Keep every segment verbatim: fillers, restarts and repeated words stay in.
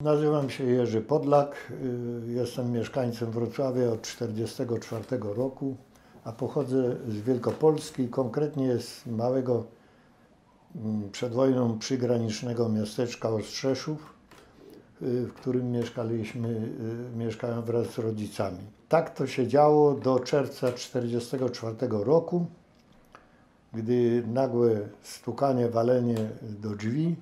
Nazywam się Jerzy Podlak, jestem mieszkańcem Wrocławia od tysiąc dziewięćset czterdziestego czwartego roku, a pochodzę z Wielkopolski, konkretnie z małego przed wojną przygranicznego miasteczka Ostrzeszów, w którym mieszkaliśmy, mieszkałem wraz z rodzicami. Tak to się działo do czerwca tysiąc dziewięćset czterdziestego czwartego roku, gdy nagłe stukanie, walenie do drzwi,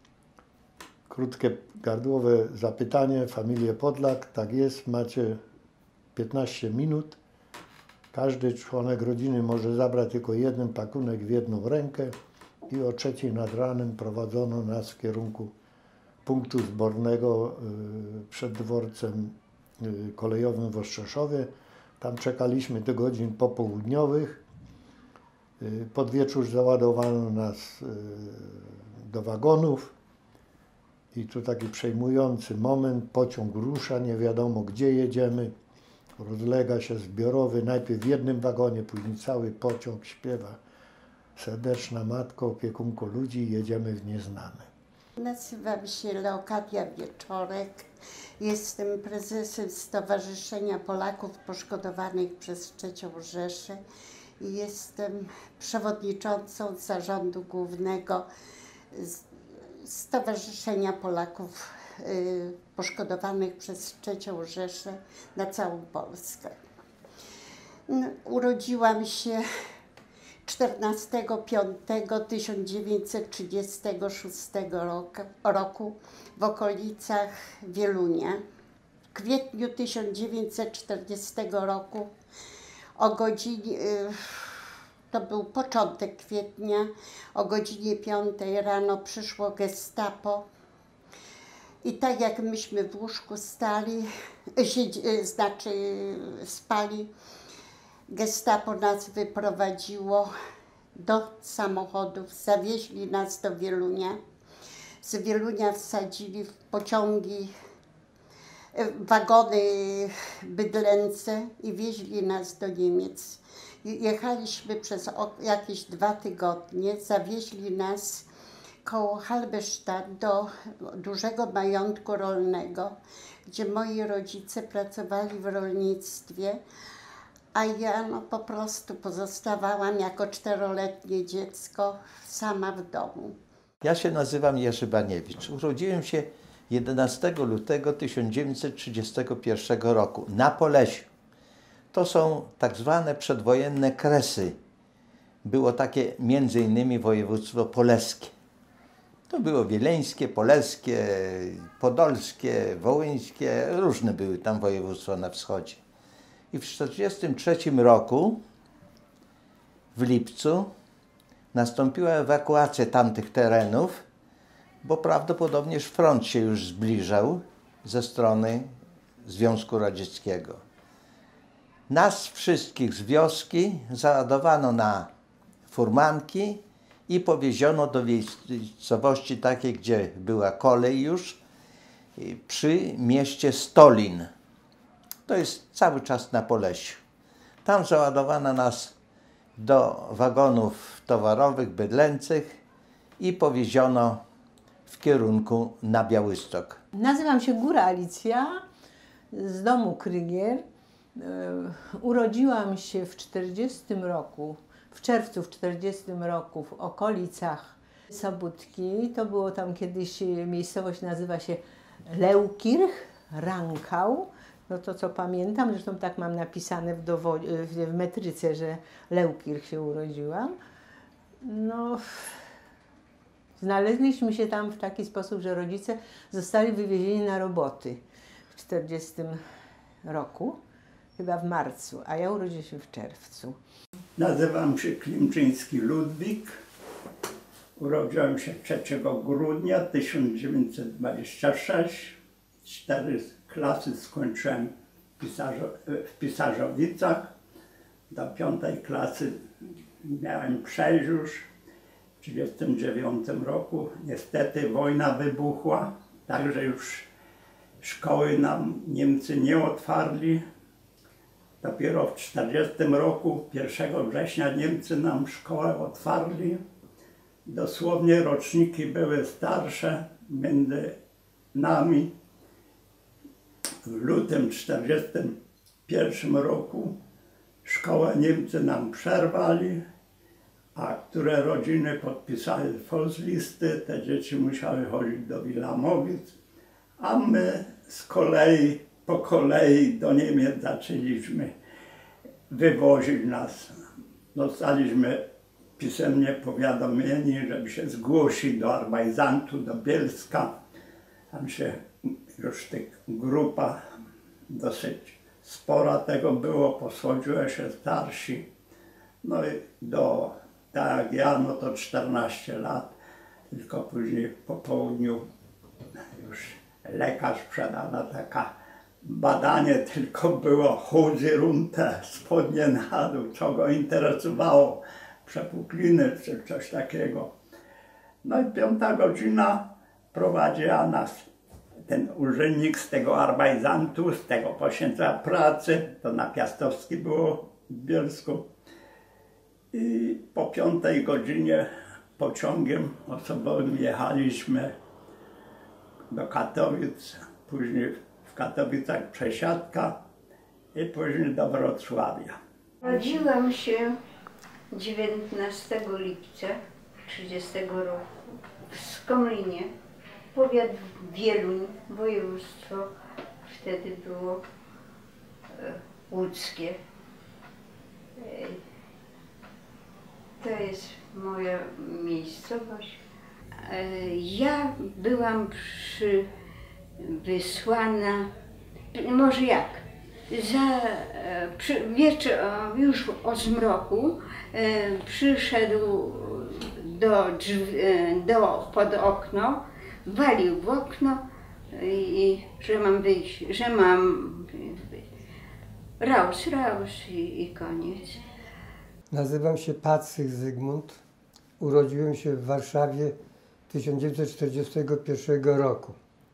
krótkie gardłowe zapytanie, familię Podlak, tak jest, macie piętnaście minut. Każdy członek rodziny może zabrać tylko jeden pakunek w jedną rękę i o trzeciej nad ranem prowadzono nas w kierunku punktu zbornego przed dworcem kolejowym w Ostrzeszowie. Tam czekaliśmy do godzin popołudniowych. Pod wieczór załadowano nas do wagonów. I tu taki przejmujący moment, pociąg rusza, nie wiadomo gdzie jedziemy, rozlega się zbiorowy, najpierw w jednym wagonie, później cały pociąg śpiewa Serdeczna Matko, opiekunko ludzi, jedziemy w nieznane. Nazywam się Leokadia Wieczorek, jestem prezesem Stowarzyszenia Polaków Poszkodowanych przez trzecią Rzeszę i jestem przewodniczącą Zarządu Głównego Stowarzyszenia Polaków y, Poszkodowanych przez trzecią Rzeszę na całą Polskę. No, urodziłam się czternastego piątego tysiąc dziewięćset trzydziestego szóstego roku, roku w okolicach Wielunia. W kwietniu tysiąc dziewięćset czterdziestego roku o godzinie y, to był początek kwietnia, o godzinie piątej rano przyszło gestapo i tak jak myśmy w łóżku stali, znaczy spali, gestapo nas wyprowadziło do samochodów, zawieźli nas do Wielunia. Z Wielunia wsadzili w pociągi, wagony bydlęce i wieźli nas do Niemiec. Jechaliśmy przez jakieś dwa tygodnie, zawieźli nas koło Halberstadt do dużego majątku rolnego, gdzie moi rodzice pracowali w rolnictwie, a ja no, po prostu pozostawałam jako czteroletnie dziecko sama w domu. Ja się nazywam Jerzy Baniewicz. Urodziłem się jedenastego lutego tysiąc dziewięćset trzydziestego pierwszego roku na Polesiu. To są tak zwane przedwojenne Kresy. Było takie między innymi województwo polskie. To było wileńskie, polskie, podolskie, wołyńskie, różne były tam województwa na wschodzie. I w tysiąc dziewięćset czterdziestym trzecim roku, w lipcu, nastąpiła ewakuacja tamtych terenów, bo prawdopodobnie front się już zbliżał ze strony Związku Radzieckiego. Nas wszystkich z wioski załadowano na furmanki i powieziono do miejscowości takiej, gdzie była kolej już, przy mieście Stolin. To jest cały czas na Polesiu. Tam załadowano nas do wagonów towarowych, bydlęcych i powieziono w kierunku na Białystok. Nazywam się Góra Alicja, z domu Krygier. Urodziłam się w czterdziestym roku, w czerwcu w czterdziestym roku w okolicach Sobótki. To było tam kiedyś, miejscowość nazywa się Leukirch, Rankau. No to co pamiętam, zresztą tak mam napisane w, w metryce, że Leukirch się urodziłam. No, znaleźliśmy się tam w taki sposób, że rodzice zostali wywiezieni na roboty w czterdziestym roku. Chyba w marcu, a ja urodziłam się w czerwcu. Nazywam się Klimczyński Ludwik. Urodziłem się trzeciego grudnia tysiąc dziewięćset dwudziestego szóstego. Cztery klasy skończyłem w Pisarzowicach. Do piątej klasy miałem przejść już. W tysiąc dziewięćset trzydziestym dziewiątym roku niestety wojna wybuchła, także już szkoły nam Niemcy nie otwarli. Dopiero w tysiąc dziewięćset czterdziestym roku, pierwszego września, Niemcy nam szkołę otwarli. Dosłownie roczniki były starsze między nami w lutym czterdziestym pierwszym roku szkołę Niemcy nam przerwali, a które rodziny podpisały Volkslisty, te dzieci musiały chodzić do Wilamowic, a my z kolei, po kolei do Niemiec zaczęliśmy wywozić nas. Dostaliśmy pisemnie powiadomieni, żeby się zgłosić do Arbajzantu, do Bielska. Tam się już tych grupa dosyć spora tego było, posłodziło się starsi. No i do, tak jak ja, no to czternaście lat, tylko później po południu już lekarz przedana taka badanie tylko było chudzy runte, spodnie na dół, co go interesowało, przepukliny czy coś takiego. No i piąta godzina prowadziła nas ten urzędnik z tego Arbajzantu, z tego poświęcenia pracy, to na Piastowskiej było w Bielsku. I po piątej godzinie pociągiem osobowym jechaliśmy do Katowic, później w Katowicach przesiadka i później do Wrocławia. Urodziłam się dziewiętnastego lipca trzydziestego roku w Skomlinie, powiat Wieluń, województwo wtedy było e, łódzkie. E, to jest moja miejscowość. E, ja byłam przy, wysłana, może jak, za, e, przy, wiecz, już o zmroku e, przyszedł do, drzwi, e, do, pod okno, walił w okno i że mam wyjść, że mam raus, raus i, i koniec. Nazywam się Pacyk Zygmunt. Urodziłem się w Warszawie tysiąc dziewięćset czterdziestego pierwszego roku.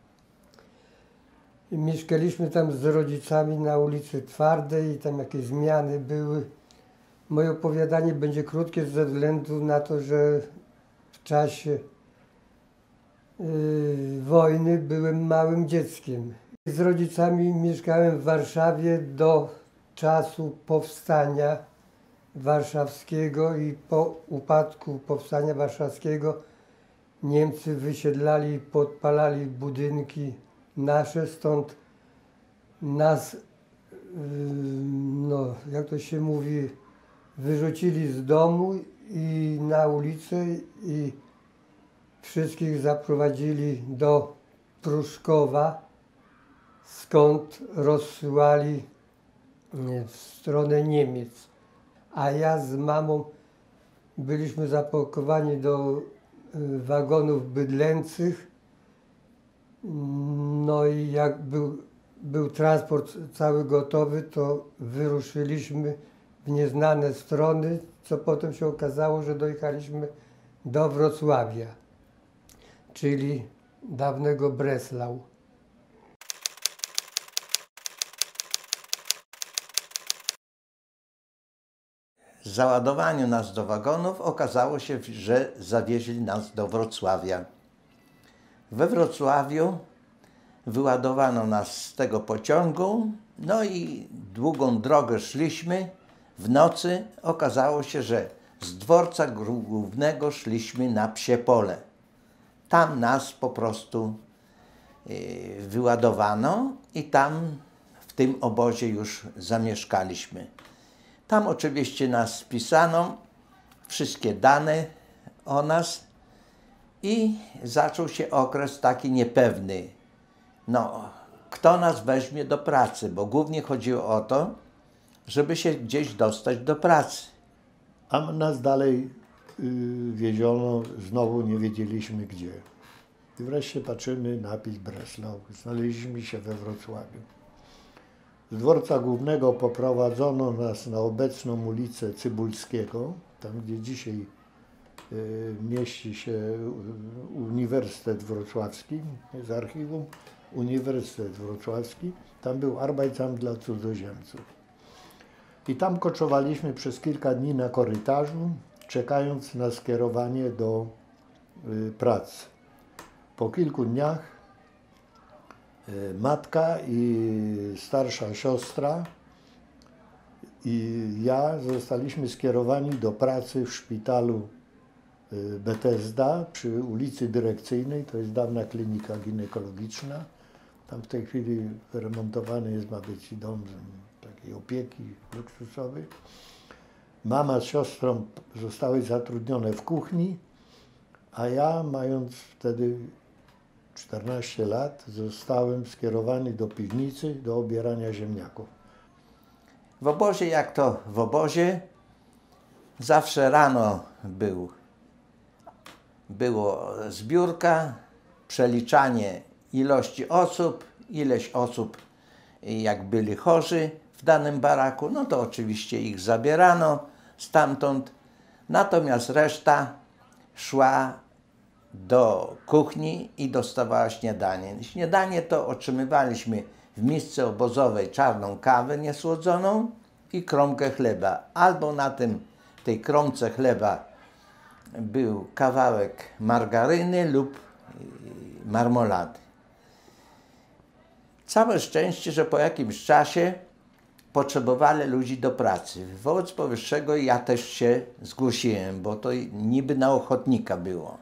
I mieszkaliśmy tam z rodzicami na ulicy Twardej i tam jakieś zmiany były. Moje opowiadanie będzie krótkie ze względu na to, że w czasie Yy, wojny byłem małym dzieckiem. Z rodzicami mieszkałem w Warszawie do czasu powstania warszawskiego i po upadku powstania warszawskiego Niemcy wysiedlali, podpalali budynki nasze, stąd nas, yy, no jak to się mówi, wyrzucili z domu i na ulicę i wszystkich zaprowadzili do Pruszkowa, skąd rozsyłali w stronę Niemiec. A ja z mamą byliśmy zapakowani do wagonów bydlęcych. No i jak był, był transport cały gotowy, to wyruszyliśmy w nieznane strony, co potem się okazało, że dojechaliśmy do Wrocławia, czyli dawnego Breslau. W załadowaniu nas do wagonów okazało się, że zawieźli nas do Wrocławia. We Wrocławiu wyładowano nas z tego pociągu, no i długą drogę szliśmy. W nocy okazało się, że z dworca głównego szliśmy na Psie Pole. Tam nas po prostu wyładowano i tam w tym obozie już zamieszkaliśmy. Tam oczywiście nas spisano, wszystkie dane o nas i zaczął się okres taki niepewny. No, kto nas weźmie do pracy, bo głównie chodziło o to, żeby się gdzieś dostać do pracy. A nas dalej y, wieziono, znowu nie wiedzieliśmy gdzie. I wreszcie patrzymy, napis Breslau. Znaleźliśmy się we Wrocławiu. Z dworca głównego poprowadzono nas na obecną ulicę Cybulskiego, tam gdzie dzisiaj y, mieści się Uniwersytet Wrocławski, z archiwum, Uniwersytet Wrocławski. Tam był Arbeitsamt dla cudzoziemców. I tam koczowaliśmy przez kilka dni na korytarzu, czekając na skierowanie do y, pracy. Po kilku dniach y, matka i starsza siostra i ja zostaliśmy skierowani do pracy w szpitalu y, Bethesda przy ulicy Dyrekcyjnej, to jest dawna klinika ginekologiczna. Tam w tej chwili wyremontowany jest, ma być dom takiej opieki luksusowej. Mama z siostrą zostały zatrudnione w kuchni, a ja, mając wtedy czternaście lat, zostałem skierowany do piwnicy do obierania ziemniaków. W obozie, jak to w obozie, zawsze rano był, było zbiórka, przeliczanie ilości osób, ileś osób jak byli chorzy w danym baraku, no to oczywiście ich zabierano stamtąd, natomiast reszta szła do kuchni i dostawała śniadanie. Śniadanie to otrzymywaliśmy w misce obozowej czarną kawę niesłodzoną i kromkę chleba. Albo na tym, tej kromce chleba był kawałek margaryny lub marmolady. Całe szczęście, że po jakimś czasie potrzebowali ludzi do pracy. Wobec powyższego ja też się zgłosiłem, bo to niby na ochotnika było.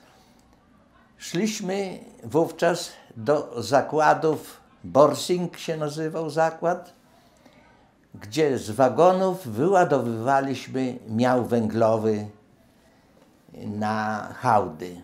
Szliśmy wówczas do zakładów, Borsing się nazywał zakład, gdzie z wagonów wyładowywaliśmy miał węglowy na hałdy.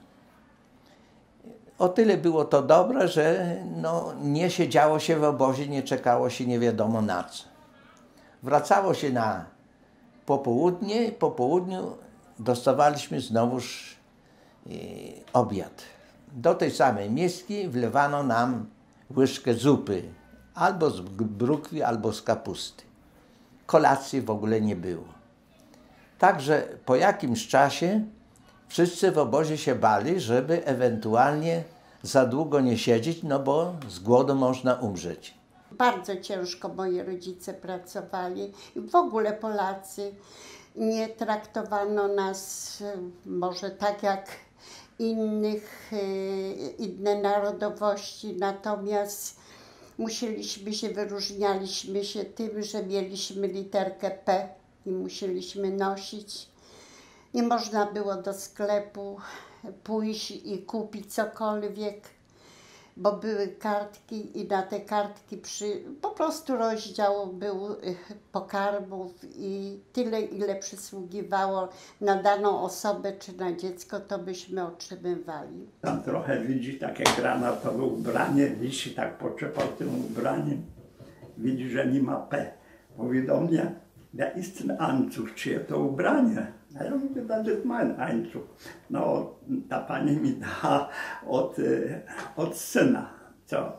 O tyle było to dobre, że no, nie siedziało się w obozie, nie czekało się nie wiadomo na co. Wracało się na popołudnie, po południu dostawaliśmy znowuż yy, obiad. Do tej samej miski wlewano nam łyżkę zupy, albo z brukwi, albo z kapusty. Kolacji w ogóle nie było. Także po jakimś czasie wszyscy w obozie się bali, żeby ewentualnie za długo nie siedzieć, no bo z głodu można umrzeć. Bardzo ciężko moi rodzice pracowali i w ogóle Polacy nie traktowano nas może tak jak innych, inne narodowości, natomiast musieliśmy się, wyróżnialiśmy się tym, że mieliśmy literkę P i musieliśmy nosić. Nie można było do sklepu pójść i kupić cokolwiek, bo były kartki i na te kartki przy, po prostu rozdział był pokarmów i tyle, ile przysługiwało na daną osobę czy na dziecko, to byśmy otrzymywali. Tam trochę widzi takie granatowe ubranie, wisi tak poczepał tym ubraniem, widzi, że nie ma P. Mówi do mnie, wer ist ten Anzug, czyje to ubranie? A ja mówię, das ist mein Anzug. No, ta pani mi da od, od syna, co?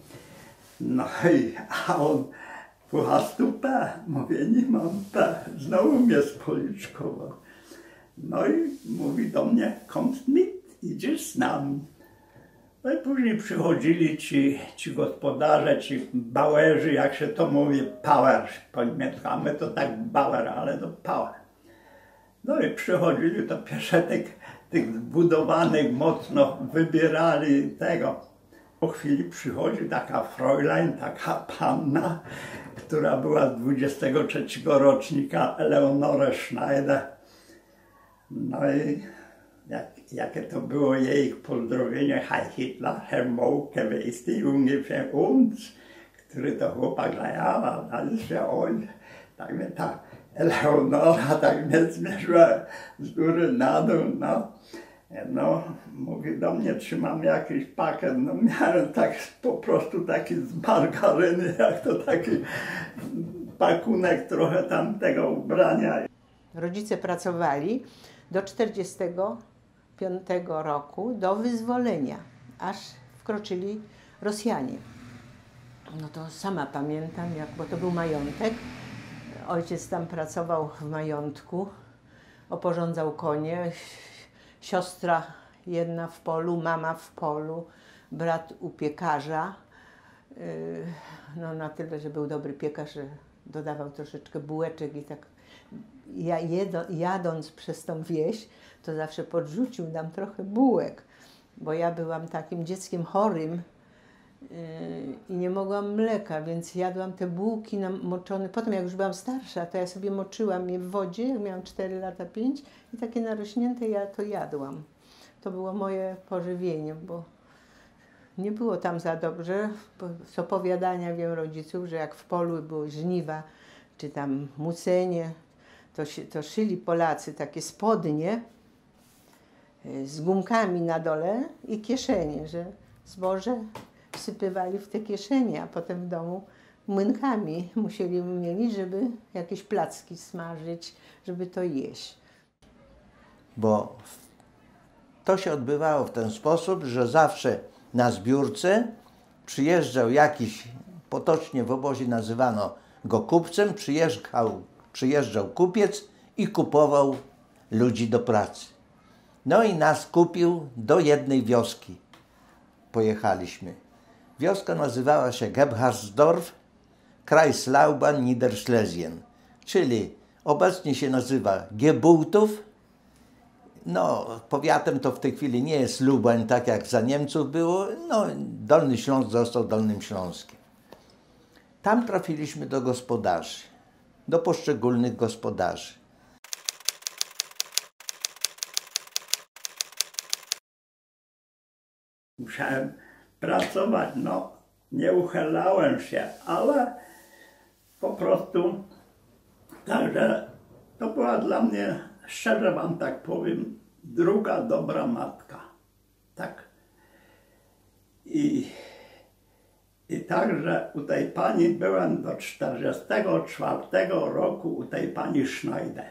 No i, a on, wo hast du P? Mówię, nie mam P. Znowu mnie spoliczkował. No i mówi do mnie, kommst mit, idziesz z nami. No i później przychodzili ci, ci gospodarze, ci bauerzy, jak się to mówi, power po niemiecku, a my to tak bauer, ale to power. No i przychodzili, to pierwsze tych, tych zbudowanych mocno wybierali tego. Po chwili przychodzi taka Fräulein, taka panna, która była z dwudziestego trzeciego rocznika, Eleonore Schneider. No i jak, jakie to było jej pozdrowienie, Heil Hitler, Herr Mouke, wer ist die ungefähr uns? Który to chłopak, ja, das ist ja on. Tak mnie tak. Eleonora tak mnie zmierzyła z góry na dół, no. No, mówi do mnie, czy mam jakiś pakiet, no miałem tak po prostu taki z margaryny, jak to taki pakunek trochę tam tego ubrania. Rodzice pracowali do czterdziestego piątego roku, do wyzwolenia, aż wkroczyli Rosjanie. No to sama pamiętam, jak, bo to był majątek. Ojciec tam pracował w majątku, oporządzał konie, siostra jedna w polu, mama w polu, brat u piekarza. No na tyle, że był dobry piekarz, że dodawał troszeczkę bułeczek i tak. Ja jedo, jadąc przez tą wieś, to zawsze podrzucił nam trochę bułek, bo ja byłam takim dzieckiem chorym i nie mogłam mleka, więc jadłam te bułki namoczone. Potem jak już byłam starsza, to ja sobie moczyłam je w wodzie, jak miałam cztery lata, pięć i takie narośnięte ja to jadłam. To było moje pożywienie, bo nie było tam za dobrze. Z opowiadania wiem rodziców, że jak w polu były żniwa, czy tam mucenie, to, się, to szyli Polacy takie spodnie z gumkami na dole i kieszenie, że zboże wsypywali w te kieszenie, a potem w domu młynkami musieli mieli, żeby jakieś placki smażyć, żeby to jeść. Bo to się odbywało w ten sposób, że zawsze na zbiórce przyjeżdżał jakiś, potocznie w obozie nazywano go kupcem, przyjeżdżał, przyjeżdżał kupiec i kupował ludzi do pracy. No i nas kupił do jednej wioski. Pojechaliśmy. Wioska nazywała się Gebhardsdorf, Kreislauban Niederschlesien, czyli obecnie się nazywa Gebultów. No, powiatem to w tej chwili nie jest Lubań, tak jak za Niemców było. No, Dolny Śląsk został Dolnym Śląskiem. Tam trafiliśmy do gospodarzy, do poszczególnych gospodarzy. Musiałem pracować, no, nie uchylałem się, ale po prostu, także to była dla mnie, szczerze wam tak powiem, druga dobra matka, tak. I, i także u tej pani byłem do czterdziestego czwartego roku u tej pani Schneider.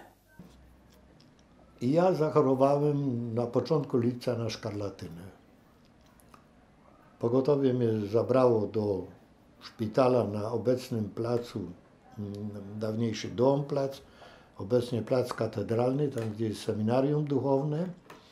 I ja zachorowałem na początku lipca na szkarlatynę. Pogotowie mnie zabrało do szpitala na obecnym placu, dawniejszy Domplac, obecnie plac katedralny, tam gdzie jest seminarium duchowne.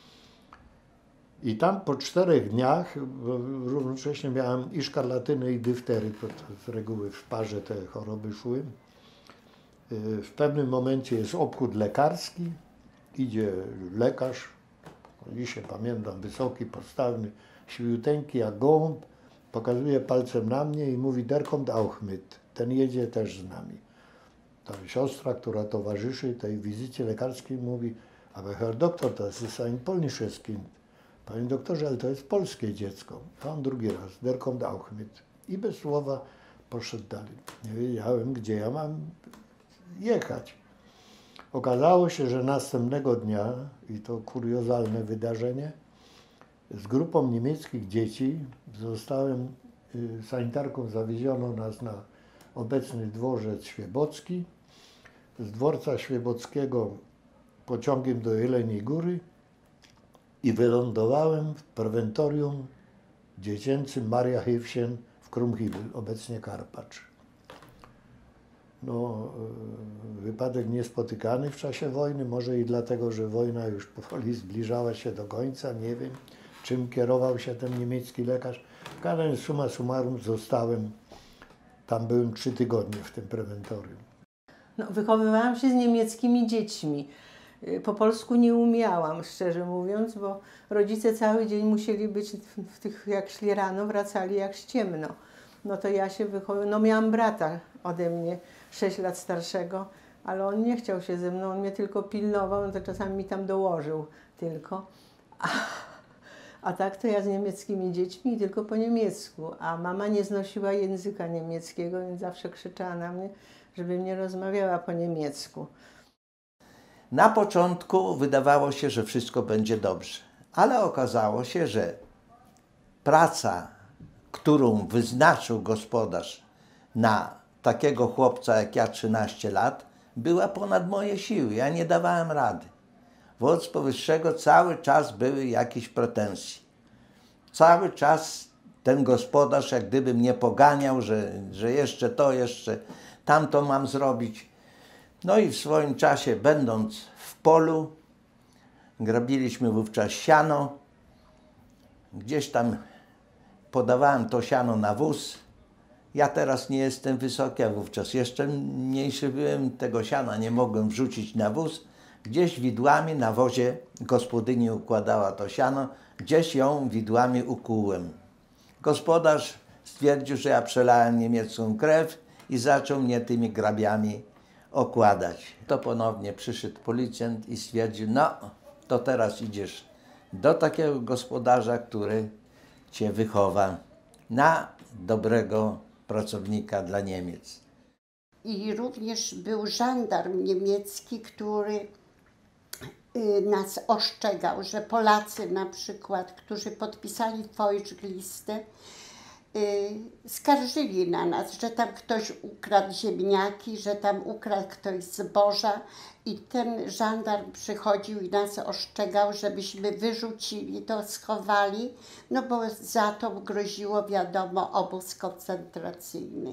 I tam po czterech dniach równocześnie miałem i szkarlatynę, i diftery, to z reguły w parze te choroby szły. W pewnym momencie jest obchód lekarski, idzie lekarz, dzisiaj pamiętam, wysoki, postawny, świełuteńki jak gołąb, pokazuje palcem na mnie i mówi: Der kommt auch mit, ten jedzie też z nami. Ta siostra, która towarzyszy tej wizycie lekarskiej, mówi: aber Herr Doktor, das ist ein polnisches Kind. Panie doktorze, ale to jest polskie dziecko. A on drugi raz: Der kommt auch mit. I bez słowa poszedł dalej. Nie wiedziałem, gdzie ja mam jechać. Okazało się, że następnego dnia, i to kuriozalne wydarzenie, z grupą niemieckich dzieci zostałem, y, sanitarką zawieziono nas na obecny dworzec Świebocki. Z dworca Świebockiego pociągiem do Jeleniej Góry i wylądowałem w prewentorium dziecięcym Maria Hilfchen w Krumhibel, obecnie Karpacz. No, y, wypadek niespotykany w czasie wojny, może i dlatego, że wojna już powoli zbliżała się do końca, nie wiem, czym kierował się ten niemiecki lekarz. W każdym razie summa summarum zostałem, tam byłem trzy tygodnie w tym prewentorium. No, wychowywałam się z niemieckimi dziećmi. Po polsku nie umiałam, szczerze mówiąc, bo rodzice cały dzień musieli być w, w tych, jak szli rano, wracali jak ściemno. No to ja się wychowywałam, no miałam brata ode mnie, sześć lat starszego, ale on nie chciał się ze mną, on mnie tylko pilnował, no to czasami mi tam dołożył tylko. A, a tak to ja z niemieckimi dziećmi tylko po niemiecku, a mama nie znosiła języka niemieckiego, więc zawsze krzyczała na mnie, żebym nie rozmawiała po niemiecku. Na początku wydawało się, że wszystko będzie dobrze, ale okazało się, że praca, którą wyznaczył gospodarz na takiego chłopca jak ja, trzynaście lat, była ponad moje siły. Ja nie dawałem rady. Wobec powyższego cały czas były jakieś pretensje. Cały czas ten gospodarz jak gdyby mnie poganiał, że, że jeszcze to, jeszcze tamto mam zrobić. No i w swoim czasie, będąc w polu, grabiliśmy wówczas siano. Gdzieś tam podawałem to siano na wóz. Ja teraz nie jestem wysoki, a wówczas jeszcze mniejszy byłem. Tego siana nie mogłem wrzucić na wóz. Gdzieś widłami na wozie gospodyni układała to siano. Gdzieś ją widłami ukułem. Gospodarz Stwierdził, że ja przelałem niemiecką krew i zaczął mnie tymi grabiami okładać. To ponownie przyszedł policjant i stwierdził, no to teraz idziesz do takiego gospodarza, który cię wychowa na dobrego pracownika dla Niemiec. I również był żandarm niemiecki, który y, nas ostrzegał, że Polacy na przykład, którzy podpisali Feuchtlistę, y, skarżyli na nas, że tam ktoś ukradł ziemniaki, że tam ukradł ktoś zboża i ten żandarm przychodził i nas ostrzegał, żebyśmy wyrzucili to, schowali, no bo za to groziło, wiadomo, obóz koncentracyjny.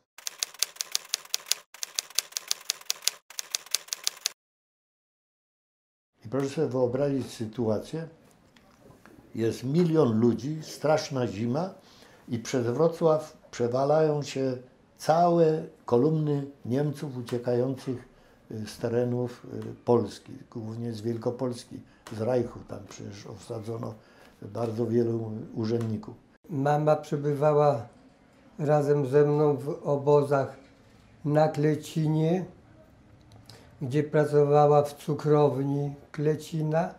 I proszę sobie wyobrazić sytuację, jest milion ludzi, straszna zima i przez Wrocław przewalają się całe kolumny Niemców uciekających z terenów Polski, głównie z Wielkopolski, z Reichu. Tam przecież osadzono bardzo wielu urzędników. Mama przebywała razem ze mną w obozach na Klecinie, gdzie pracowała w cukrowni Klecina.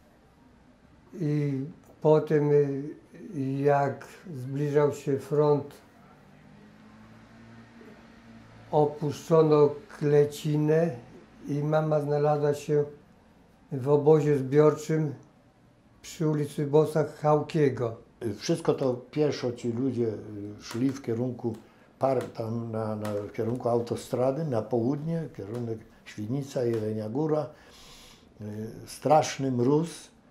I potem, jak zbliżał się front, opuszczono Klecinę i mama znalazła się w obozie zbiorczym przy ulicy Bosa Chałkiego. Wszystko to pieszo ci ludzie szli w kierunku, par, tam na, na, w kierunku autostrady, na południe, kierunek Świdnica, Jelenia Góra. Straszny mróz,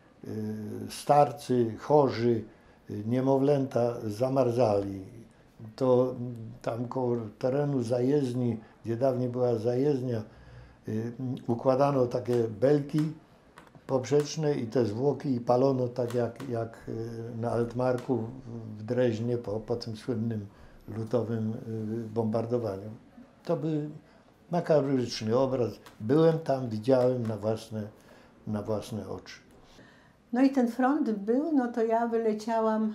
starcy, chorzy, niemowlęta zamarzali. To tam koło terenu zajezdni, gdzie dawniej była zajezdnia, układano takie belki poprzeczne i te zwłoki i palono tak jak, jak na Altmarku w Dreźnie po, po tym słynnym lutowym bombardowaniu. To był makabryczny obraz. Byłem tam, widziałem na własne, na własne oczy. No i ten front był, no to ja wyleciałam,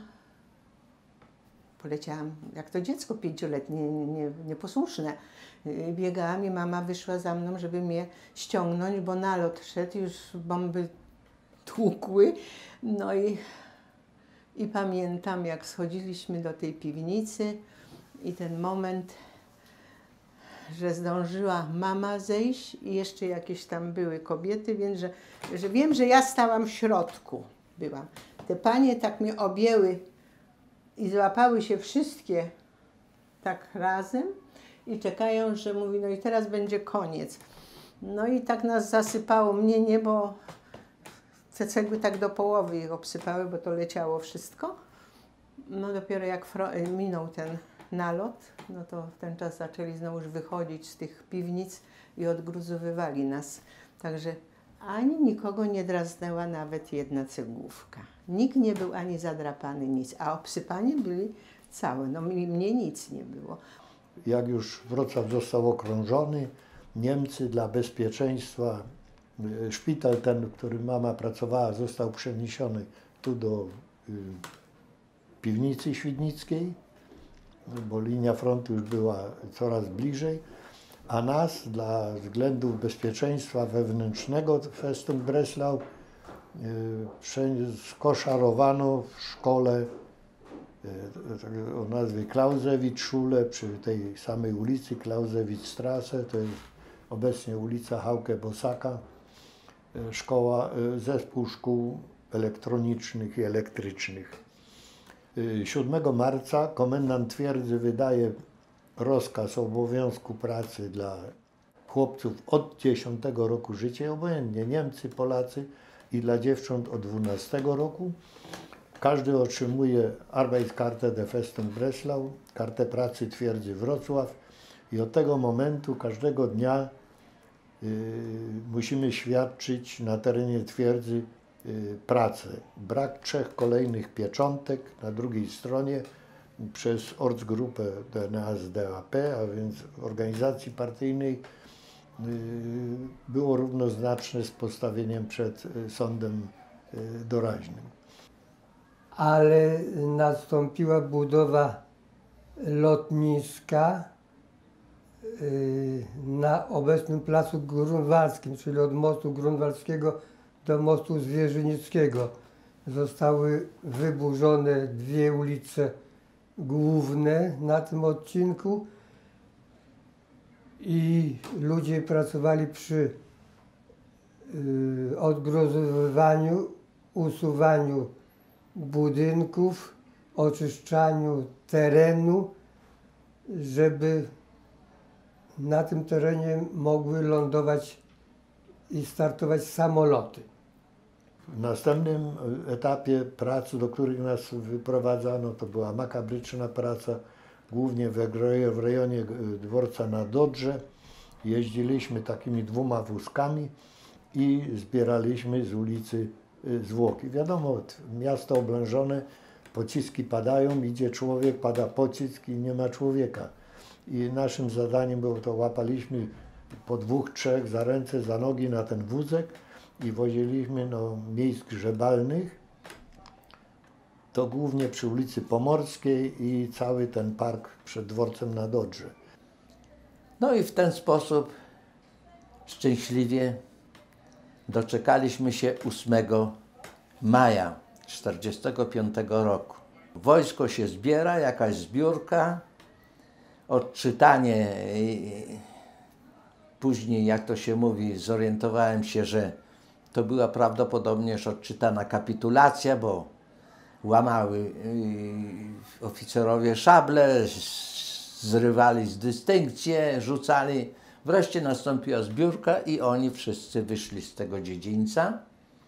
poleciałam jak to dziecko pięcioletnie, nie, nieposłuszne. Biegałam i mama wyszła za mną, żeby mnie ściągnąć, bo nalot szedł, już bomby tłukły. No i, i pamiętam, jak schodziliśmy do tej piwnicy i ten moment, że zdążyła mama zejść i jeszcze jakieś tam były kobiety, więc że, że wiem, że ja stałam w środku. Byłam. Te panie tak mnie objęły i złapały się wszystkie tak razem i czekają, że mówi, no i teraz będzie koniec. No i tak nas zasypało, mnie nie, bo te cegły tak do połowy ich obsypały, bo to leciało wszystko. No dopiero jak minął ten nalot, no to w ten czas zaczęli znowu wychodzić z tych piwnic i odgruzowywali nas. Także ani nikogo nie drasnęła nawet jedna cegłówka. Nikt nie był ani zadrapany, nic, a obsypani byli całe. No mnie nic nie było. Jak już Wrocław został okrążony, Niemcy dla bezpieczeństwa, szpital ten, w którym mama pracowała, został przeniesiony tu do y, piwnicy świdnickiej, bo linia frontu już była coraz bliżej, a nas dla względów bezpieczeństwa wewnętrznego Festung Breslau y, skoszarowano w szkole y, o nazwie Clausewitz-Schule przy tej samej ulicy Clausewitz-Straße, to jest obecnie ulica Hauke-Bosaka, y, szkoła, y, zespół szkół elektronicznych i elektrycznych. siódmego marca komendant twierdzy wydaje rozkaz obowiązku pracy dla chłopców od dziesiątego roku życia, obojętnie Niemcy, Polacy, i dla dziewcząt od dwunastego roku. Każdy otrzymuje Arbeitskarte der Festung Breslau, kartę pracy twierdzy Wrocław i od tego momentu każdego dnia yy, musimy świadczyć na terenie twierdzy pracę. Brak trzech kolejnych pieczątek na drugiej stronie przez Ortsgruppe der N S D A P, a więc organizacji partyjnej, było równoznaczne z postawieniem przed sądem doraźnym. Ale nastąpiła budowa lotniska y, na obecnym placu Grunwaldzkim, czyli od mostu Grunwaldzkiego do mostu Zwierzynickiego. Zostały wyburzone dwie ulice główne na tym odcinku i ludzie pracowali przy y, odgruzowywaniu, usuwaniu budynków, oczyszczaniu terenu, żeby na tym terenie mogły lądować i startować samoloty. W następnym etapie pracy, do których nas wyprowadzano, to była makabryczna praca, głównie w w rejonie dworca na Dodrze. Jeździliśmy takimi dwoma wózkami i zbieraliśmy z ulicy zwłoki. Wiadomo, miasto oblężone, pociski padają, idzie człowiek, pada pocisk i nie ma człowieka. I naszym zadaniem było to, łapaliśmy po dwóch, trzech za ręce, za nogi na ten wózek i woziliśmy do miejsc grzebalnych, to głównie przy ulicy Pomorskiej i cały ten park przed dworcem na Dodrze. No i w ten sposób szczęśliwie doczekaliśmy się ósmego maja tysiąc dziewięćset czterdziestego piątego roku. Wojsko się zbiera, jakaś zbiórka, odczytanie, później, jak to się mówi, zorientowałem się, że to była prawdopodobnie już odczytana kapitulacja, bo łamały oficerowie szable, zrywali z dystynkcje, rzucali. Wreszcie nastąpiła zbiórka i oni wszyscy wyszli z tego dziedzińca.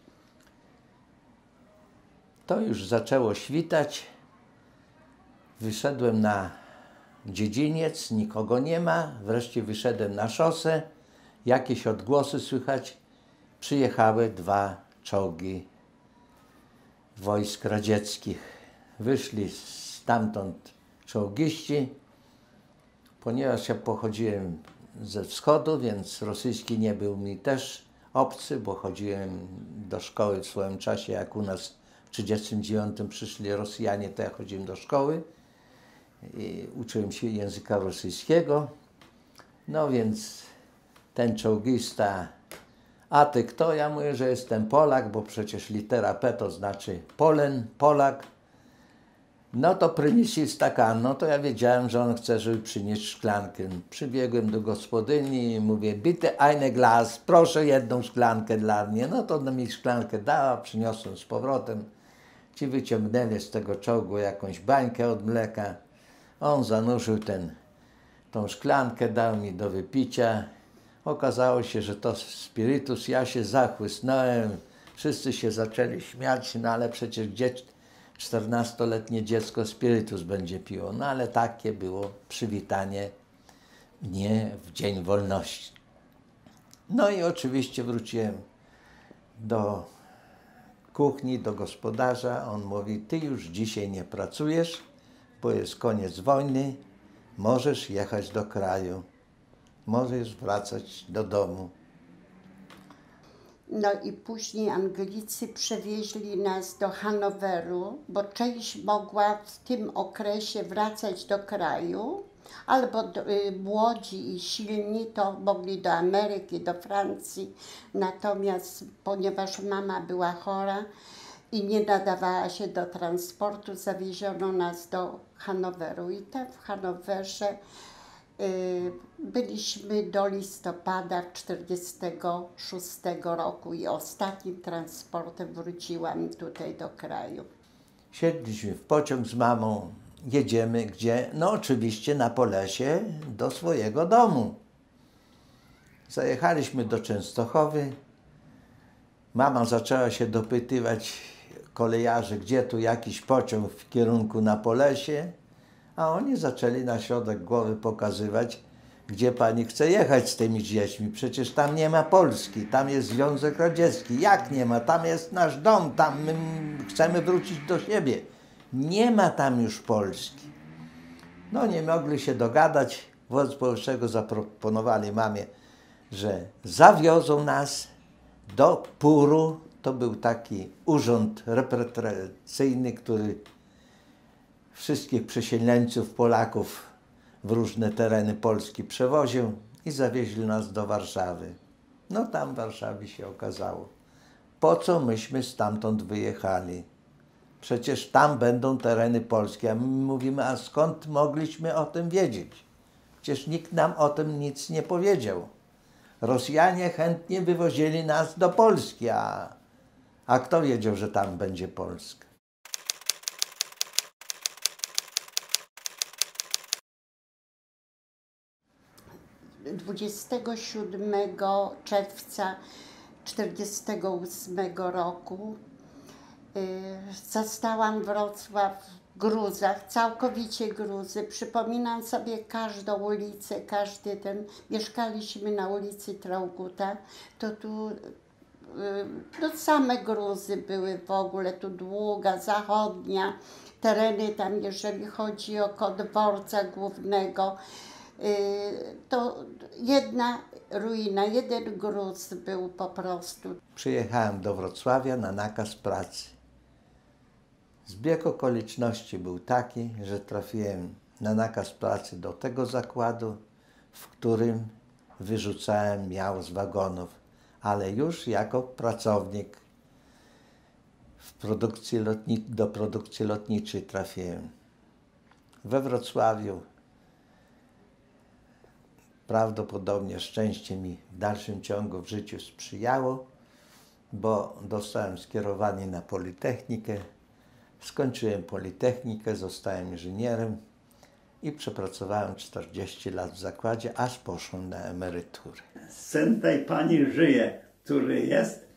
To już zaczęło świtać. Wyszedłem na dziedziniec, nikogo nie ma. Wreszcie wyszedłem na szosę. Jakieś odgłosy słychać. Przyjechały dwa czołgi wojsk radzieckich. Wyszli stamtąd czołgiści. Ponieważ ja pochodziłem ze wschodu, więc rosyjski nie był mi też obcy, bo chodziłem do szkoły w swoim czasie, jak u nas w tysiąc dziewięćset trzydziestym dziewiątym przyszli Rosjanie, to ja chodziłem do szkoły i uczyłem się języka rosyjskiego. No więc ten czołgista: a ty kto? Ja mówię, że jestem Polak, bo przecież litera P to znaczy Polen, Polak. No to przynieśli stakan. No to ja wiedziałem, że on chce, żeby przynieść szklankę. Przybiegłem do gospodyni i mówię: bitte eine Glas, proszę jedną szklankę dla mnie. No to ona mi szklankę dała, przyniosłem z powrotem. Ci wyciągnęli z tego czołgu jakąś bańkę od mleka. On zanurzył ten, tą szklankę, dał mi do wypicia. Okazało się, że to spirytus. Ja się zachłysnąłem. Wszyscy się zaczęli śmiać, no ale przecież gdzie czternastoletnie dziecko spirytus będzie piło. No ale takie było przywitanie mnie w Dzień Wolności. No i oczywiście wróciłem do kuchni, do gospodarza. On mówi: ty już dzisiaj nie pracujesz, bo jest koniec wojny, możesz jechać do kraju, możesz wracać do domu. No i później Anglicy przewieźli nas do Hanoweru, bo część mogła w tym okresie wracać do kraju, albo do, y, młodzi i silni to mogli do Ameryki, do Francji. Natomiast ponieważ mama była chora i nie nadawała się do transportu, zawieziono nas do Hanoweru. I tam w Hanowerze y, byliśmy do listopada tysiąc dziewięćset czterdziestego szóstego roku i ostatnim transportem wróciłam tutaj do kraju. Siedliśmy w pociąg z mamą, jedziemy gdzie? No oczywiście na Polesie, do swojego domu. Zajechaliśmy do Częstochowy. Mama zaczęła się dopytywać kolejarzy, gdzie tu jakiś pociąg w kierunku na Polesie, a oni zaczęli na środek głowy pokazywać, gdzie pani chce jechać z tymi dziećmi. Przecież tam nie ma Polski, tam jest Związek Radziecki. Jak nie ma? Tam jest nasz dom, tam my chcemy wrócić do siebie. Nie ma tam już Polski. No nie mogli się dogadać. Władz Polskiego zaproponowali mamie, że zawiozą nas do Puru. To był taki urząd reprezentacyjny, który wszystkich przesiedleńców Polaków w różne tereny Polski przewoził i zawieźli nas do Warszawy. No tam w Warszawie się okazało, po co myśmy stamtąd wyjechali. Przecież tam będą tereny polskie, a my mówimy, a skąd mogliśmy o tym wiedzieć? Przecież nikt nam o tym nic nie powiedział. Rosjanie chętnie wywozili nas do Polski, a, a kto wiedział, że tam będzie Polska? dwudziestego siódmego czerwca tysiąc dziewięćset czterdziestego ósmego roku y, zastałam Wrocław w gruzach, całkowicie gruzy. Przypominam sobie każdą ulicę, każdy ten... Mieszkaliśmy na ulicy Trauguta, to tu y, no same gruzy były w ogóle, tu Długa, Zachodnia, tereny tam, jeżeli chodzi o koło dworca głównego, to jedna ruina, jeden gruz był po prostu. Przyjechałem do Wrocławia na nakaz pracy. Zbieg okoliczności był taki, że trafiłem na nakaz pracy do tego zakładu, w którym wyrzucałem miał z wagonów, ale już jako pracownik w produkcji lotni- do produkcji lotniczej trafiłem. We Wrocławiu prawdopodobnie szczęście mi w dalszym ciągu w życiu sprzyjało, bo dostałem skierowanie na Politechnikę, skończyłem Politechnikę, zostałem inżynierem i przepracowałem czterdzieści lat w zakładzie, aż poszłem na emeryturę. Syn tej pani żyje, który jest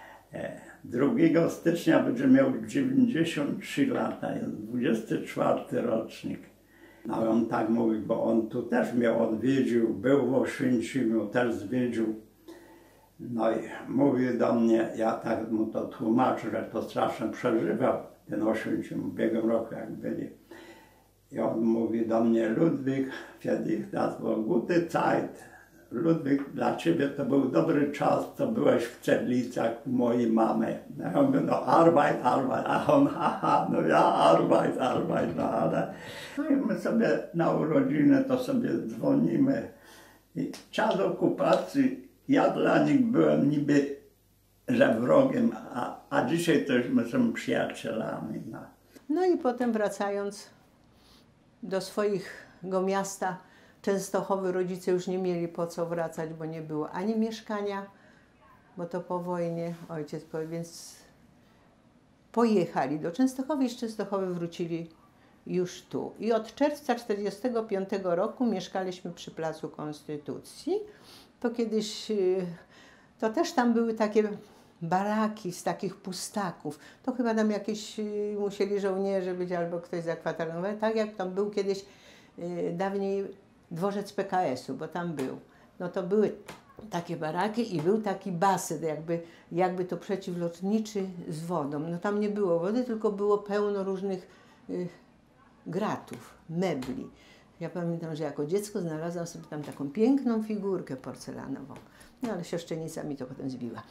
drugiego stycznia będzie miał dziewięćdziesiąt trzy lata, jest dwudziesty czwarty rocznik. No on tak mówi, bo on tu też mnie odwiedził, był w Oświęcimiu, też zwiedził. No i mówi do mnie, ja tak mu to tłumaczę, że to strasznie przeżywał ten Oświęcim w ubiegłym roku, jak byli. I on mówi do mnie, Ludwik, für dich das war gute Zeit. Ludwik, dla ciebie to był dobry czas, to byłeś w Czerlicach u mojej mamy. No ja mówię, no Arbeit, Arbeit, a on, haha, no ja Arbeit, Arbeit, no ale... No i my sobie na urodziny to sobie dzwonimy. I czas okupacji, ja dla nich byłem niby, że wrogiem, a, a dzisiaj to już my są przyjacielami. No. No i potem wracając do swojego miasta, Częstochowy, rodzice już nie mieli po co wracać, bo nie było ani mieszkania, bo to po wojnie ojciec powiedział, więc pojechali do Częstochowy i z Częstochowy wrócili już tu. I od czerwca tysiąc dziewięćset czterdziestego piątego roku mieszkaliśmy przy Placu Konstytucji. To kiedyś, to też tam były takie baraki z takich pustaków. To chyba tam jakieś musieli żołnierze być albo ktoś zakwaterowany, tak jak tam był kiedyś dawniej dworzec P K S u, bo tam był. No to były takie baraki i był taki basen, jakby, jakby to przeciwlotniczy z wodą. No tam nie było wody, tylko było pełno różnych y, gratów, mebli. Ja pamiętam, że jako dziecko znalazłam sobie tam taką piękną figurkę porcelanową. No ale siostrzenica mi to potem zbiła.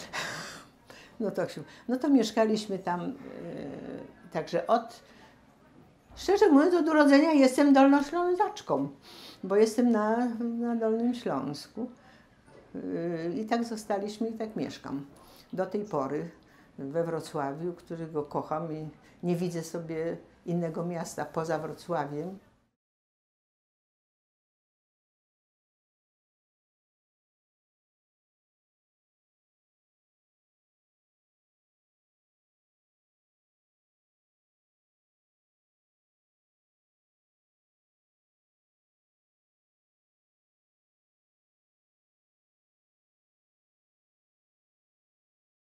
No to, no to mieszkaliśmy tam, y, także od... Szczerze mówiąc, od urodzenia jestem dolnoślązaczką, bo jestem na, na Dolnym Śląsku. Yy, I tak zostaliśmy i tak mieszkam. Do tej pory we Wrocławiu, którego kocham i nie widzę sobie innego miasta poza Wrocławiem.